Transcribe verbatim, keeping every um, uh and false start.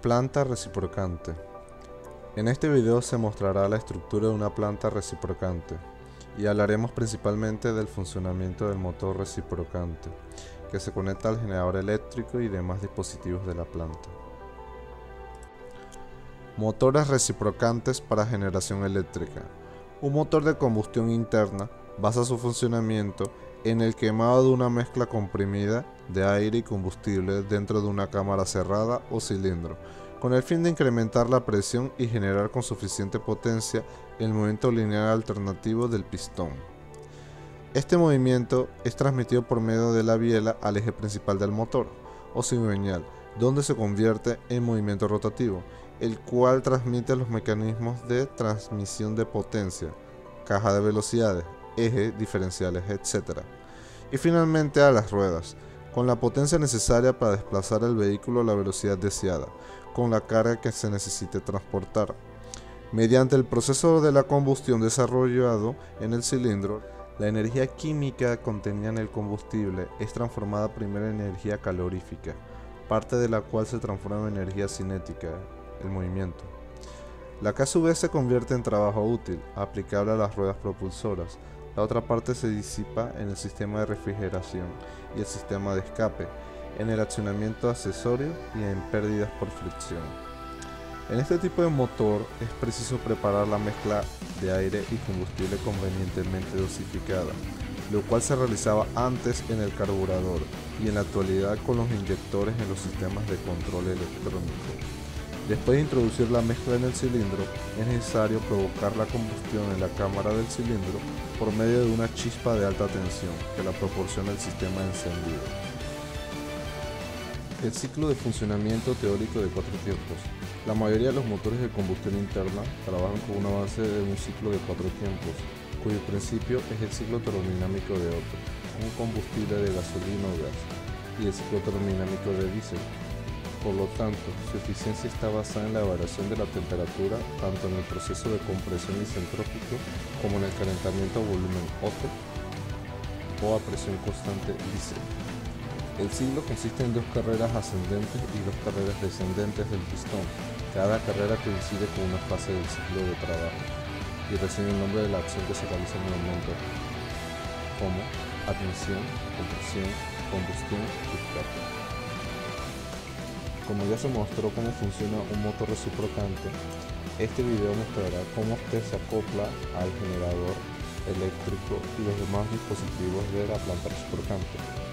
Planta reciprocante. En este video se mostrará la estructura de una planta reciprocante y hablaremos principalmente del funcionamiento del motor reciprocante, que se conecta al generador eléctrico y demás dispositivos de la planta. Motores reciprocantes para generación eléctrica. Un motor de combustión interna basa su funcionamiento en el quemado de una mezcla comprimida de aire y combustible dentro de una cámara cerrada o cilindro, con el fin de incrementar la presión y generar con suficiente potencia el movimiento lineal alternativo del pistón. Este movimiento es transmitido por medio de la biela al eje principal del motor, o cigüeñal, donde se convierte en movimiento rotativo, el cual transmite los mecanismos de transmisión de potencia, caja de velocidades, ejes, diferenciales, etcétera. Y finalmente a las ruedas, con la potencia necesaria para desplazar el vehículo a la velocidad deseada, con la carga que se necesite transportar. Mediante el proceso de la combustión desarrollado en el cilindro, la energía química contenida en el combustible es transformada primero en energía calorífica, parte de la cual se transforma en energía cinética, el movimiento, la que a su vez se convierte en trabajo útil, aplicable a las ruedas propulsoras. La otra parte se disipa en el sistema de refrigeración y el sistema de escape, en el accionamiento accesorio y en pérdidas por fricción. En este tipo de motor es preciso preparar la mezcla de aire y combustible convenientemente dosificada, lo cual se realizaba antes en el carburador y en la actualidad con los inyectores en los sistemas de control electrónico. Después de introducir la mezcla en el cilindro, es necesario provocar la combustión en la cámara del cilindro por medio de una chispa de alta tensión que la proporciona el sistema de encendido. El ciclo de funcionamiento teórico de cuatro tiempos. La mayoría de los motores de combustión interna trabajan con una base de un ciclo de cuatro tiempos, cuyo principio es el ciclo termodinámico de Otto, un combustible de gasolina o gas, y el ciclo termodinámico de diésel. Por lo tanto, su eficiencia está basada en la variación de la temperatura tanto en el proceso de compresión isentrópico como en el calentamiento a volumen Otto o a presión constante diésel. El ciclo consiste en dos carreras ascendentes y dos carreras descendentes del pistón. Cada carrera coincide con una fase del ciclo de trabajo y recibe el nombre de la acción que se realiza en el momento, como admisión, compresión, combustión y escape. Como ya se mostró cómo funciona un motor reciprocante, este video mostrará cómo este se acopla al generador eléctrico y los demás dispositivos de la planta reciprocante.